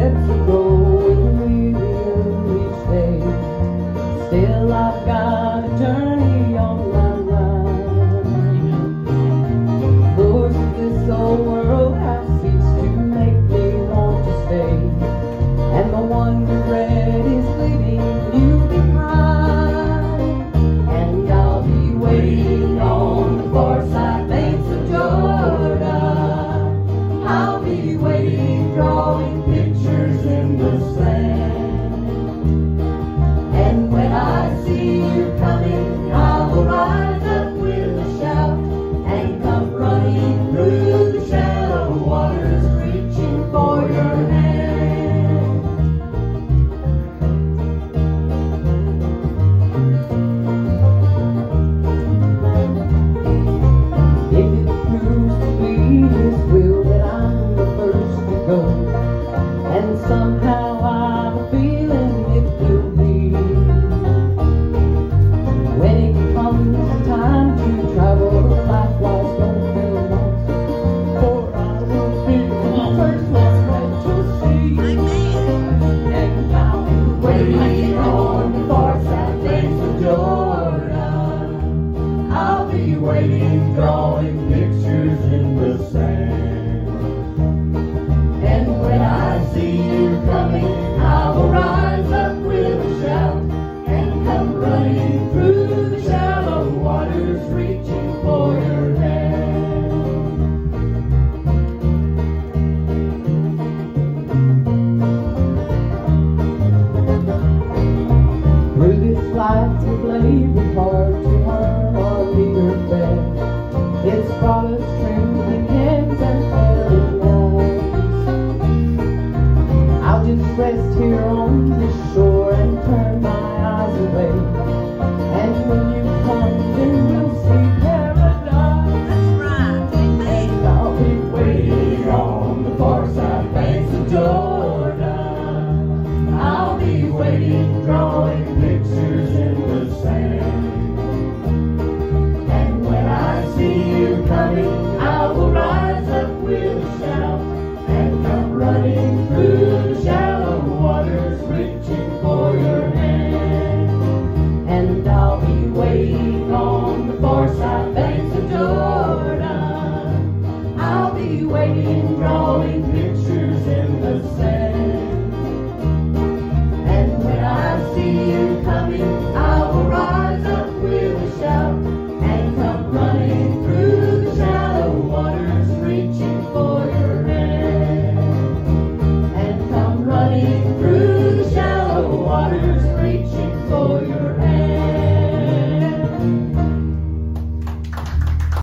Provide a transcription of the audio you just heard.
steps are growing weary each day. Still I've got a journey on my mind. Lords of this old world have ceased to make me want to stay, and the wonder bread is leading you behind. And I'll be waiting on the far side banks of Jordan. I'll be waiting, drawing pictures in the sand. And when I see you coming, I will rise up with a shout and come running through the shallow waters, reaching for your hand. If it proves to be His will that I'm the first to go, and somehow I'm feeling it will be, when it comes time to travel, likewise don't feel lost, for I will be the first one that you'll see. And I'll be waiting on the far side banks of Jordan. I'll be waiting, drawing pictures in the sand. And when I see you coming, I will rise up with a shout and come running through the shallow waters, reaching for your hand. Through this life of labor, hard to earn our meager fare, it's brought us truth and hands and fairy lies. I'll just rest here on this shore and turn my eyes away, and when you come, then you'll see paradise. That's right. Amen. And I'll be waiting on the far side banks of Jordan. I'll be waiting, drawing pictures in the sand. And when I see you coming, I will rise up with a shout and come running through the shallow waters, reaching